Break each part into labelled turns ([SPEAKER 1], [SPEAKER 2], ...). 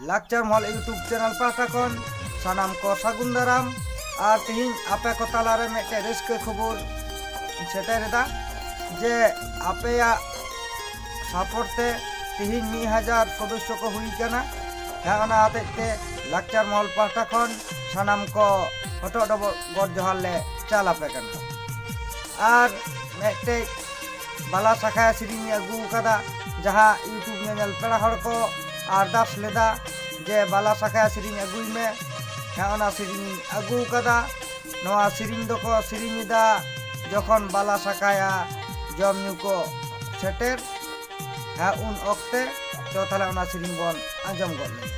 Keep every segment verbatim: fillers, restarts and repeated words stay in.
[SPEAKER 1] लाक्चर महल YouTube channel पाहटा खन सानाम को सागुन दाराम और तिहिन आपे को तालारे मेटे रस्क खबर सेटेरेदा जे आपे सपोर्ट ते तिहिन मी हजार सदस्य को हुई कना हाँ ओना आतेते लाक्चर महल पाहटा खन सानाम को हटो डबल गड जोहार ले चाल आपे कना और मेटे बाला शाखा सिरिंग अगू कदा जहाँ यूट्यूब नेल पेड़ा हड़ को अरदास लेदा जे बाला शाखा सिरिंग अगुई में हाँ ओना सिरिंग अगू कदा नवा सिरिंग दो को सिरिंग दा जखन बाला शाखाया जम न्यू को सेटेर हाँ उन ओक्ते तो थाले ओना सिरिंग बन आंजम गद ले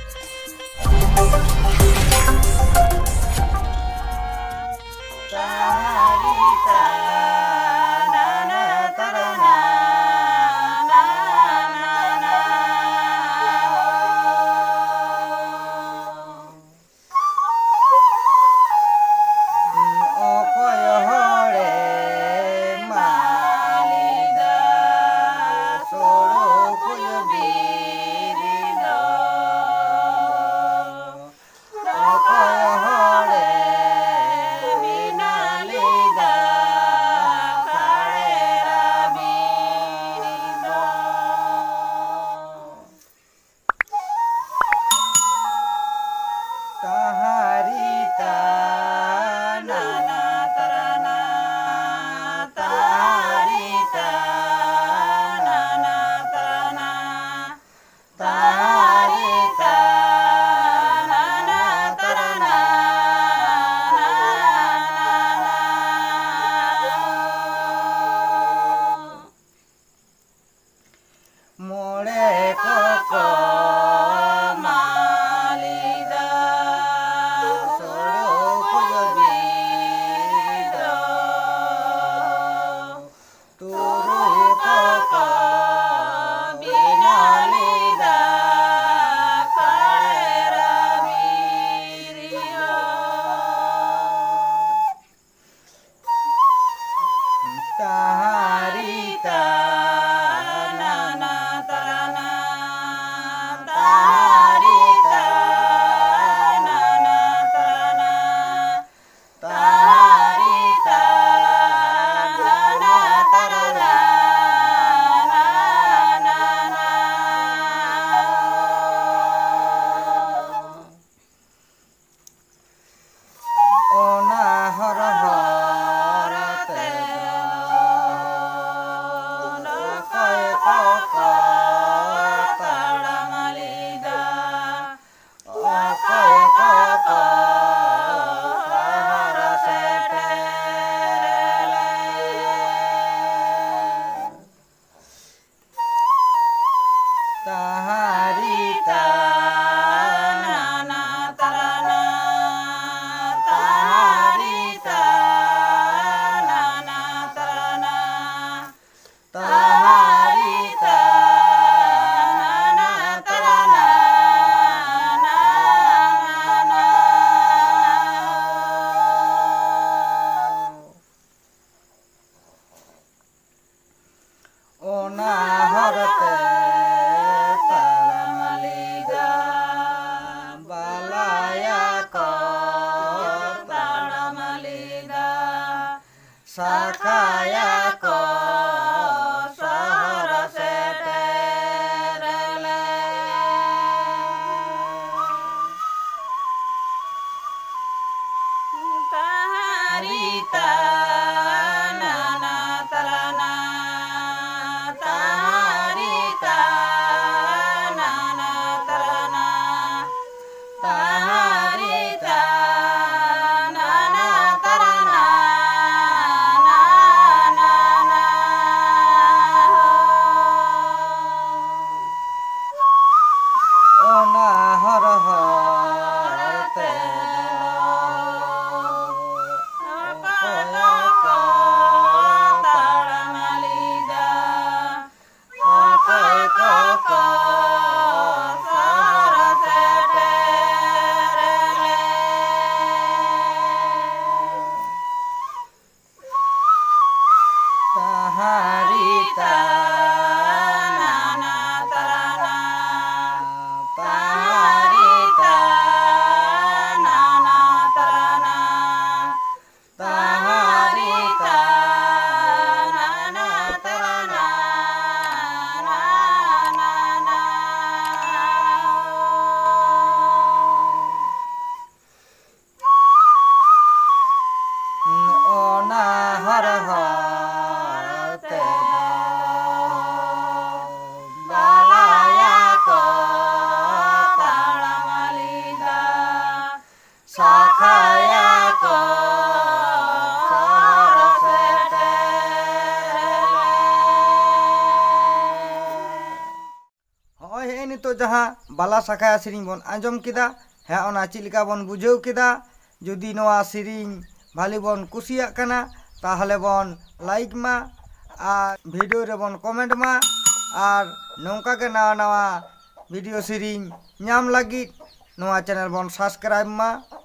[SPEAKER 1] जहाँ बाला साखाया सेरिंग बन आंजम किदा है ओना चिलिका बन बुझाव किदा जुदी नोआ सेरिंग भाली बन कुसिया कना ताहले बन लाइक मा और वीडियो रे बन कमेंट मा और नौका के नवा नवा वीडियो सेरिंग नाम लगी नोआ चैनल बन सब्सक्राइब मा।